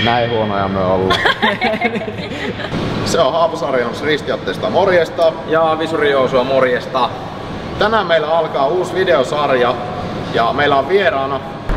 Näin huonoja me ollaan. Se on Haapasarjans Ristiatteesta, morjesta. Ja Visuri Joosua, morjesta. Tänään meillä alkaa uusi videosarja ja meillä on vieraana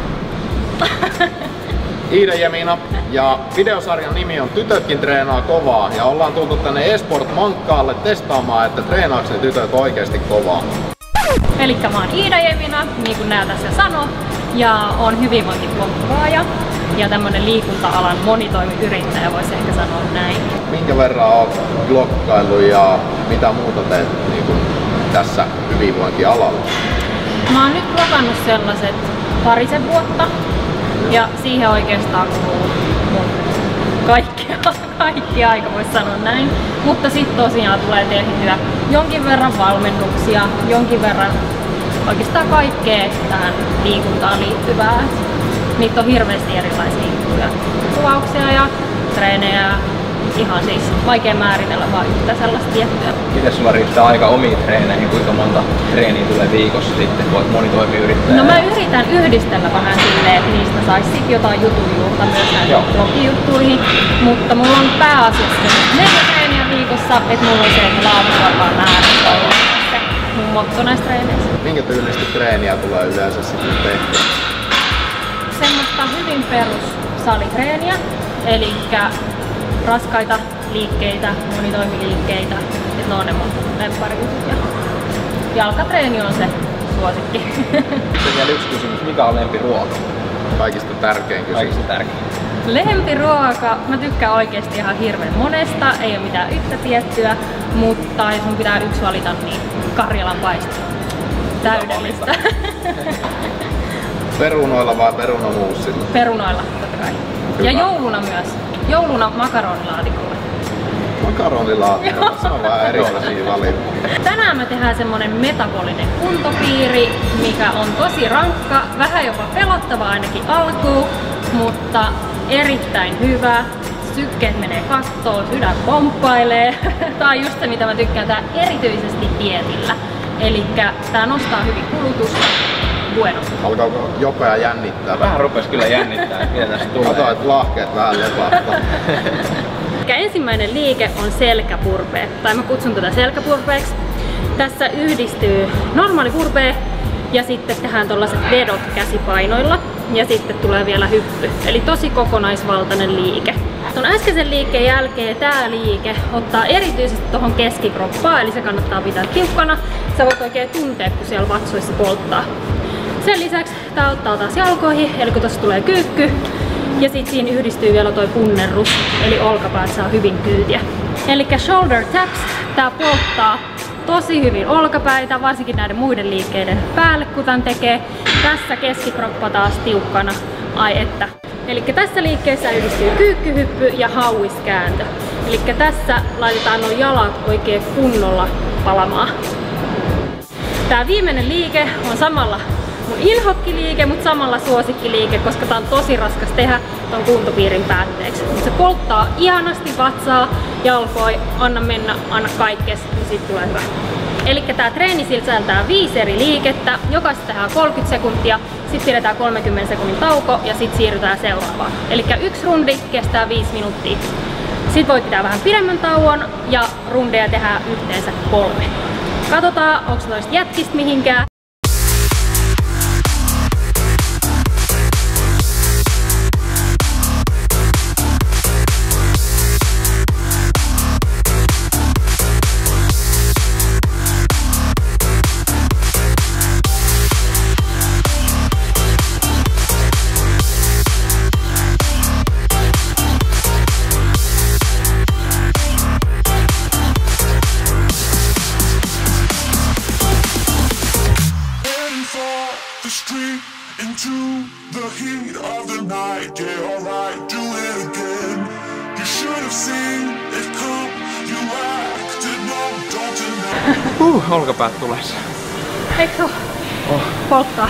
Iida Jemina ja videosarjan nimi on Tytötkin treenaa kovaa ja ollaan tultu tänne Esport Mankkaalle testaamaan, että treenaaks ne tytöt oikeesti kovaa. Elikkä mä oon Iida Jemina, niin kuin nää tässä sano, ja on hyvinvointiblogaaja ja tämmönen liikunta-alan monitoimiyrittäjä, voisi ehkä sanoa näin. Minkä verran oot bloggaillut ja mitä muuta teet niin kuin tässä hyvinvointialalla? Mä oon nyt blogannut sellaiset 2 vuotta ja siihen oikeastaan kuluu mun kaikki aika, voisi sanoa näin. Mutta sitten tosiaan tulee tehtyä jonkin verran valmennuksia, jonkin verran oikeastaan kaikkea tähän liikuntaan liittyvää. Niitä on hirveästi erilaisia kuvauksia ja treenejä. Ihan siis vaikea määritellä vaan yhtä sellaista tiettyä. Miten sulla riittää aika omiin treeneihin? Kuinka monta treeniä tulee viikossa sitten, kun olet monitoimiyrittäjä? No mä yritän yhdistellä vähän silleen, että niistä saisi sit jotain jutujuurta myös näihin blogijuttuihin. Mutta mulla on pääasiassa 4 treeniä viikossa, että mulla on se, että laatu varmaan määrä mun motto näissä treeneissä. Minkä tyylistä treeniä tulee yleensä sitten tehtyä? Semmoista hyvin perus salitreeniä, eli raskaita liikkeitä, monitoimiliikkeitä, että ne on ne mun lempparijutut. Ja jalkatreeni on se suosikki. Sitten vielä yksi kysymys, mikä on lempiruoka? Kaikista tärkein kysymys. Kaikista tärkein. Lempiruoka, mä tykkään oikeesti ihan hirveän monesta, ei ole mitään yhtä tiettyä, mutta jos mun pitää yksi valita, niin Karjalan paisto. Täydellistä. Perunoilla vai perunamuusilla? Perunoilla, totta kai. Hyvä. Ja jouluna myös. Jouluna makaronilaatikolla. Makaronilaatikolla? Se on vähän erilaisia valintoja. Tänään me tehdään semmonen metabolinen kuntopiiri, mikä on tosi rankka, vähän jopa pelottava ainakin alkuun, mutta erittäin hyvä. Sykkeet menee kattoon, sydän pomppailee. Tää on just se, mitä mä tykkään tää erityisesti dietillä. Elikkä tää nostaa hyvin kulutusta. Bueno. Alkaako jopea jännittää? Vähän rupes kyllä jännittää, mitä tästä tulee. Kato, että lahkeet vähän lepahtaa. Ensimmäinen liike on selkäpurpee, tai mä kutsun tätä selkäpurpeeksi. Tässä yhdistyy normaali purpee ja sitten tehdään tollaset vedot käsipainoilla ja sitten tulee vielä hyppy. Eli tosi kokonaisvaltainen liike. Tuon äskeisen liikkeen jälkeen tää liike ottaa erityisesti tuohon keskikroppaan, eli se kannattaa pitää tiukkana. Sä voit oikein tuntea, kun siellä vatsoissa polttaa. Sen lisäksi tää ottaa taas jalkoihin, eli kun tossa tulee kyykky. Ja sit siinä yhdistyy vielä toi punnerrus, eli olkapäät saa hyvin kyytiä. Elikkä shoulder taps, tää polttaa tosi hyvin olkapäitä, varsinkin näiden muiden liikkeiden päälle, kun tän tekee. Tässä keskikroppa taas tiukkana, ai että. Elikkä tässä liikkeessä yhdistyy kyykkyhyppy ja hauiskääntö. Elikkä tässä laitetaan nuo jalat oikein kunnolla palamaan. Tää viimeinen liike on samalla mun inhokkiliike, mutta samalla suosikkiliike, koska tää on tosi raskas tehdä ton kuntopiirin päätteeksi. Se polttaa ihanasti vatsaa, jalkoi, anna mennä, anna kaikkes, niin sit tulee hyvä. Elikkä tää treeni sisältää 5 eri liikettä, jokaista tehdään 30 sekuntia, sit pidetään 30 sekunnin tauko ja sit siirrytään seuraavaan. Elikkä 1 rundi kestää 5 minuuttia. Sit voit pitää vähän pidemmän tauon ja rundeja tehdään yhteensä 3. Katsotaan, onko noista jätkistä mihinkään. Olkapäät tules. Eikö oo? Polttaa.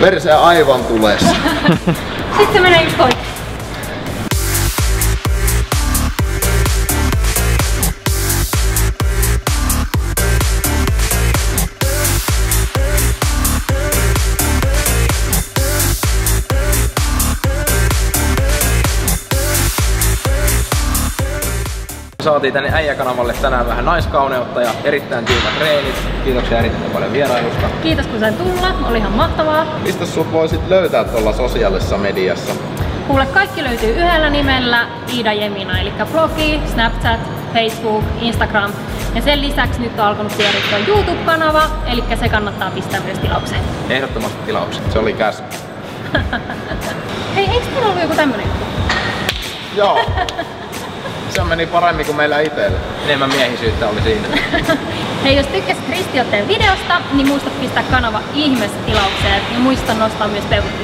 Perse aivan tulessa. Sitten se menee just pois. Saatiin tänne Äijä-kanavalle tänään vähän naiskauneutta ja erittäin tiukat treenit. Kiitoksia erittäin paljon vierailusta. Kiitos kun sain tulla, oli ihan mahtavaa. Mistä sut voisit löytää tuolla sosiaalisessa mediassa? Kuule, kaikki löytyy yhdellä nimellä Iida Jemina, eli blogi, Snapchat, Facebook, Instagram. Ja sen lisäksi nyt on alkanut pyörittää YouTube-kanava, eli se kannattaa pistää myös tilaukseen. Ehdottomasti tilaukset. Se oli käsky. Hei, eikö teillä ollut joku tämmönen juttu? Joo. Se meni paremmin kuin meillä itsellä. Enemmän miehisyyttä oli siinä. Hei, jos tykkäsit Kristiotteen videosta, niin muista pistää kanava ihmeessä tilaukseen ja muista nostaa myös peukut